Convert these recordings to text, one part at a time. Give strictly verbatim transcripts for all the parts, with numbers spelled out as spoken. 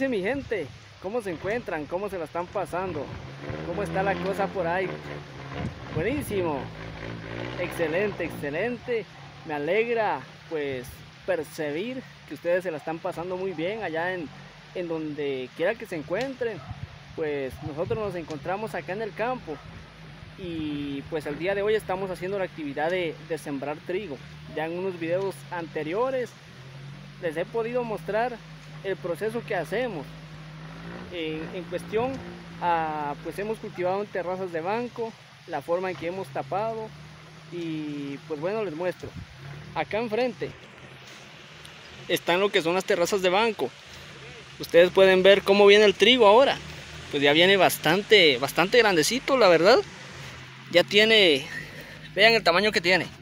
mi gente? ¿Cómo se encuentran? ¿Cómo se la están pasando? ¿Cómo está la cosa por ahí? Buenísimo, excelente, excelente. Me alegra pues percibir que ustedes se la están pasando muy bien allá en, en donde quiera que se encuentren. Pues nosotros nos encontramos acá en el campo y pues el día de hoy estamos haciendo la actividad de, de sembrar trigo. Ya en unos videos anteriores les he podido mostrar el proceso que hacemos. En, en cuestión, a, pues hemos cultivado en terrazas de banco, la forma en que hemos tapado y pues bueno, les muestro. Acá enfrente están lo que son las terrazas de banco. Ustedes pueden ver cómo viene el trigo ahora. Pues ya viene bastante, bastante grandecito, la verdad. Ya tiene, vean el tamaño que tiene.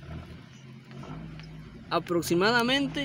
Aproximadamente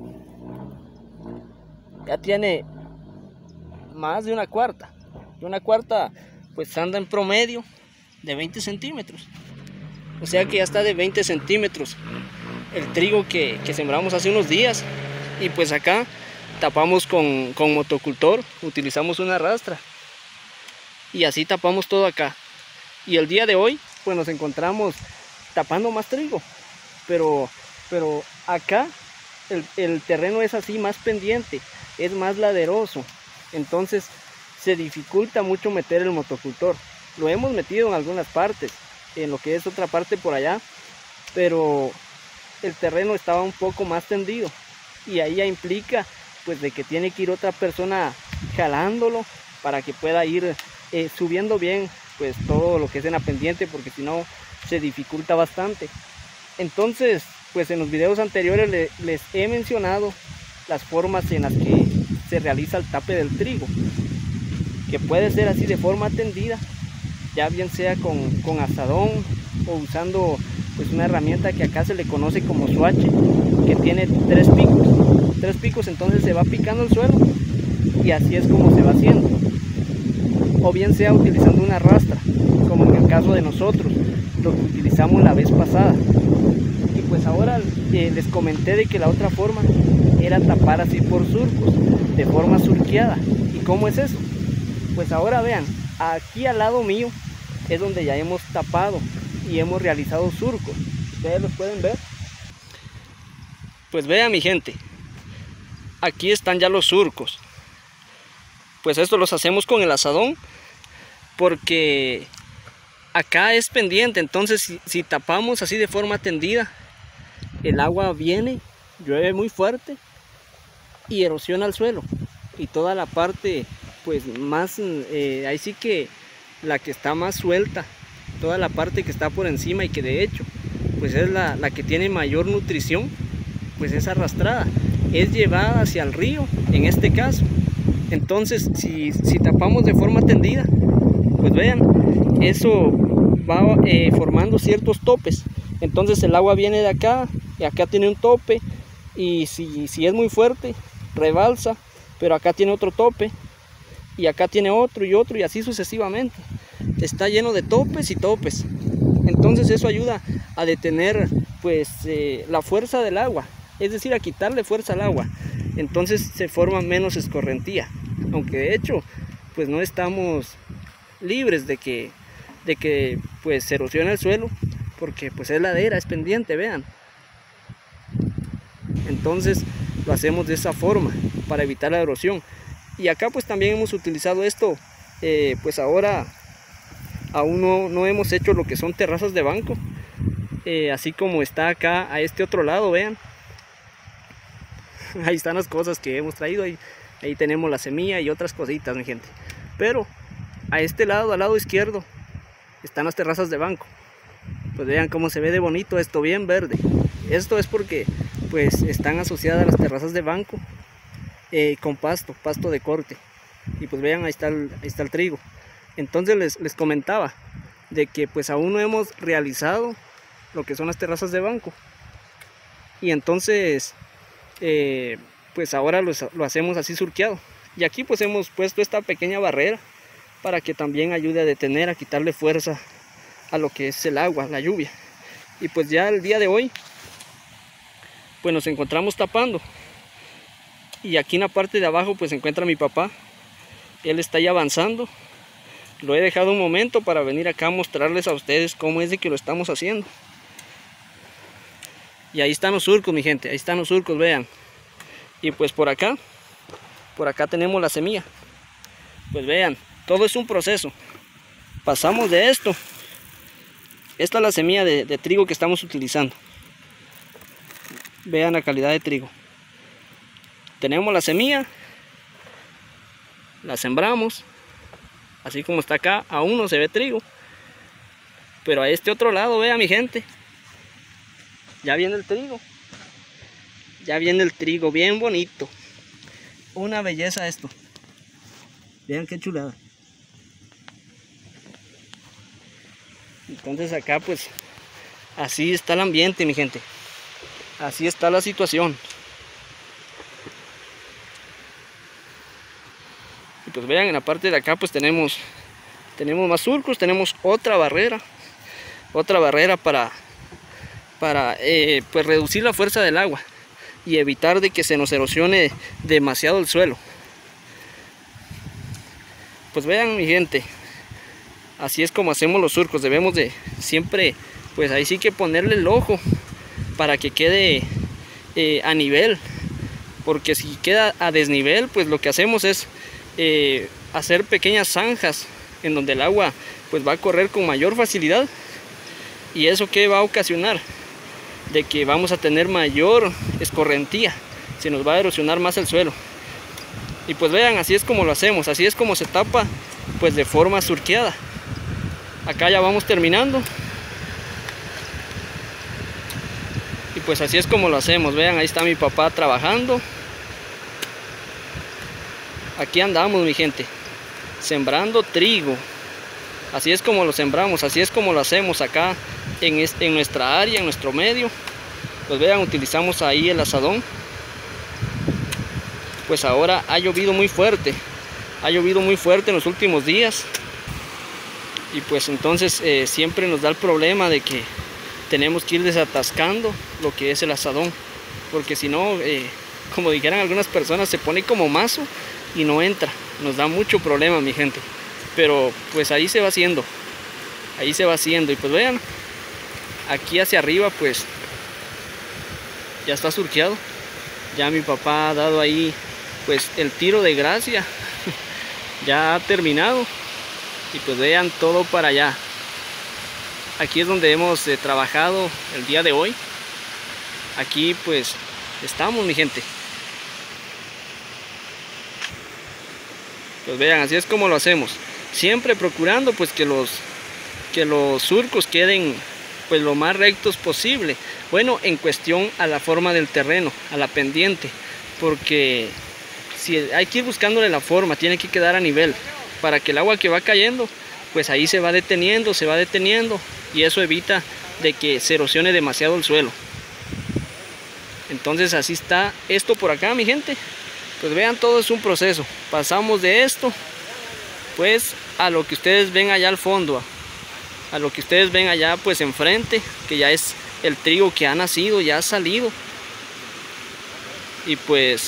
ya tiene más de una cuarta. Y una cuarta pues anda en promedio de veinte centímetros. O sea que ya está de veinte centímetros el trigo que, que sembramos hace unos días. Y pues acá tapamos con, con motocultor, utilizamos una rastra. Y así tapamos todo acá. Y el día de hoy pues nos encontramos tapando más trigo. Pero, pero acá el, el terreno es así más pendiente, es más laderoso. Entonces se dificulta mucho meter el motocultor. Lo hemos metido en algunas partes, en lo que es otra parte por allá, pero el terreno estaba un poco más tendido y ahí ya implica pues de que tiene que ir otra persona jalándolo para que pueda ir eh, subiendo bien pues todo lo que es en la pendiente, porque si no se dificulta bastante. Entonces pues en los videos anteriores le, les he mencionado las formas en las que se realiza el tape del trigo, que puede ser así de forma tendida, ya bien sea con, con asadón o usando pues una herramienta que acá se le conoce como suache, que tiene tres picos, tres picos, entonces se va picando el suelo y así es como se va haciendo. O bien sea utilizando una rastra, como en el caso de nosotros, lo que utilizamos la vez pasada. Y pues ahora eh, les comenté de que la otra forma era tapar así por surcos, de forma surqueada. ¿Y cómo es eso? Pues ahora vean, aquí al lado mío es donde ya hemos tapado y hemos realizado surcos. Ustedes los pueden ver. Pues vean mi gente, aquí están ya los surcos. Pues esto los hacemos con el asadón porque acá es pendiente, entonces si, si tapamos así de forma tendida, el agua viene, llueve muy fuerte y erosiona el suelo y toda la parte pues más, eh, ahí sí que la que está más suelta, toda la parte que está por encima y que de hecho pues es la, la que tiene mayor nutrición, pues es arrastrada, es llevada hacia el río en este caso. Entonces si, si tapamos de forma tendida, pues vean, eso va eh, formando ciertos topes. Entonces el agua viene de acá y acá tiene un tope, y si, si es muy fuerte rebalsa, pero acá tiene otro tope y acá tiene otro y otro y así sucesivamente. Está lleno de topes y topes. Entonces eso ayuda a detener pues eh, la fuerza del agua, es decir, a quitarle fuerza al agua. Entonces se forma menos escorrentía, aunque de hecho pues no estamos libres de que, de que pues se erosione el suelo, porque pues es ladera, es pendiente, vean. Entonces lo hacemos de esa forma para evitar la erosión. Y acá pues también hemos utilizado esto, eh, pues ahora aún no, no hemos hecho lo que son terrazas de banco, eh, así como está acá a este otro lado, vean. Ahí están las cosas que hemos traído, ahí, ahí tenemos la semilla y otras cositas, mi gente. Pero a este lado, al lado izquierdo, están las terrazas de banco. Pues vean cómo se ve de bonito esto, bien verde. Esto es porque pues están asociadas las terrazas de banco eh, con pasto, pasto de corte. Y pues vean, ahí está el, ahí está el trigo. Entonces les, les comentaba de que pues aún no hemos realizado lo que son las terrazas de banco. Y entonces eh, pues ahora lo, lo hacemos así surqueado. Y aquí pues hemos puesto esta pequeña barrera para que también ayude a detener, a quitarle fuerza a lo que es el agua, la lluvia. Y pues ya el día de hoy pues nos encontramos tapando Y aquí en la parte de abajo pues se encuentra mi papá. Él está ya avanzando. Lo he dejado un momento para venir acá a mostrarles a ustedes cómo es de que lo estamos haciendo. Y ahí están los surcos, mi gente, ahí están los surcos, vean. Y pues por acá, por acá tenemos la semilla. Pues vean, todo es un proceso. Pasamos de esto. Esta es la semilla de, de trigo que estamos utilizando. Vean la calidad de trigo. Tenemos la semilla, la sembramos. Así como está acá, aún no se ve trigo. Pero a este otro lado, vean mi gente, ya viene el trigo. Ya viene el trigo, bien bonito. Una belleza esto. Vean qué chulada. Entonces acá pues, así está el ambiente, mi gente. Así está la situación. Y pues vean, en la parte de acá pues tenemos tenemos más surcos, tenemos otra barrera, otra barrera para para eh, pues reducir la fuerza del agua y evitar de que se nos erosione demasiado el suelo. Pues vean mi gente, así es como hacemos los surcos. Debemos de siempre, pues ahí sí que ponerle el ojo para que quede eh, a nivel, porque si queda a desnivel, pues lo que hacemos es eh, hacer pequeñas zanjas en donde el agua pues va a correr con mayor facilidad. ¿Y eso qué va a ocasionar? De que vamos a tener mayor escorrentía, se nos va a erosionar más el suelo. Y pues vean, así es como lo hacemos, así es como se tapa pues de forma surqueada. Acá ya vamos terminando. Y pues así es como lo hacemos. Vean, ahí está mi papá trabajando. Aquí andamos mi gente, sembrando trigo. Así es como lo sembramos, así es como lo hacemos acá en, este, en nuestra área, en nuestro medio. Pues vean, utilizamos ahí el azadón. Pues ahora ha llovido muy fuerte, ha llovido muy fuerte en los últimos días. Y pues entonces eh, siempre nos da el problema de que tenemos que ir desatascando lo que es el azadón. Porque si no, eh, como dijeran algunas personas, se pone como mazo y no entra. Nos da mucho problema mi gente. Pero pues ahí se va haciendo, ahí se va haciendo. Y pues vean, aquí hacia arriba pues ya está surqueado. Ya mi papá ha dado ahí pues el tiro de gracia. Ya ha terminado. Y pues vean todo para allá. Aquí es donde hemos eh, trabajado el día de hoy. Aquí pues estamos mi gente. Pues vean, así es como lo hacemos. Siempre procurando pues que los que los surcos queden pues lo más rectos posible. Bueno, en cuestión a la forma del terreno, a la pendiente, porque si hay que ir buscándole la forma, tiene que quedar a nivel para que el agua que va cayendo pues ahí se va deteniendo, se va deteniendo y eso evita de que se erosione demasiado el suelo. Entonces así está esto por acá mi gente. Pues vean, todo es un proceso. Pasamos de esto pues a lo que ustedes ven allá al fondo, a, a lo que ustedes ven allá pues enfrente, que ya es el trigo que ha nacido, ya ha salido. Y pues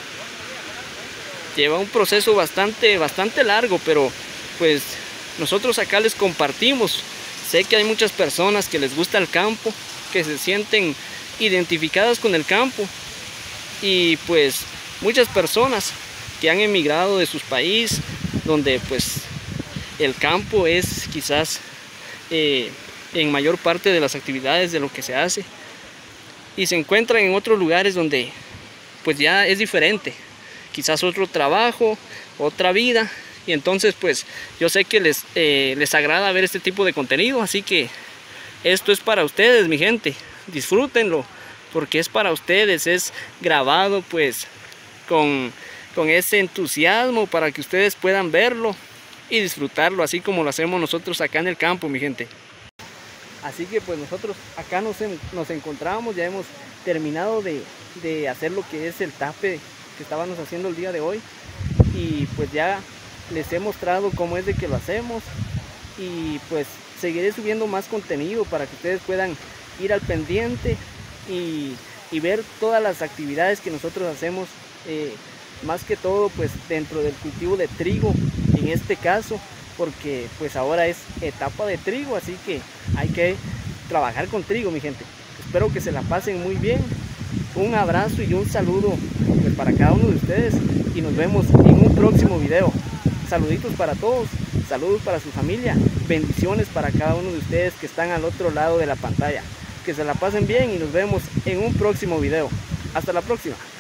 lleva un proceso bastante, bastante largo, pero pues nosotros acá les compartimos. Sé que hay muchas personas que les gusta el campo, que se sienten identificadas con el campo, y pues muchas personas que han emigrado de sus países, donde pues el campo es quizás eh, en mayor parte de las actividades de lo que se hace, y se encuentran en otros lugares donde pues ya es diferente, quizás otro trabajo, otra vida, y entonces pues yo sé que les, eh, les agrada ver este tipo de contenido, así que esto es para ustedes mi gente, disfrútenlo, porque es para ustedes, es grabado pues con, con ese entusiasmo para que ustedes puedan verlo y disfrutarlo, así como lo hacemos nosotros acá en el campo mi gente. Así que pues nosotros acá nos, nos encontramos, ya hemos terminado de, de hacer lo que es el tape que estábamos haciendo el día de hoy, y pues ya les he mostrado cómo es de que lo hacemos, y pues seguiré subiendo más contenido para que ustedes puedan ir al pendiente y, y ver todas las actividades que nosotros hacemos eh, más que todo pues dentro del cultivo de trigo, en este caso, porque pues ahora es etapa de trigo, así que hay que trabajar con trigo, mi gente. Espero que se la pasen muy bien. Un abrazo y un saludo pues, para cada uno de ustedes, y nos vemos en un próximo video. Saluditos para todos, saludos para su familia, bendiciones para cada uno de ustedes que están al otro lado de la pantalla. Que se la pasen bien y nos vemos en un próximo video. Hasta la próxima.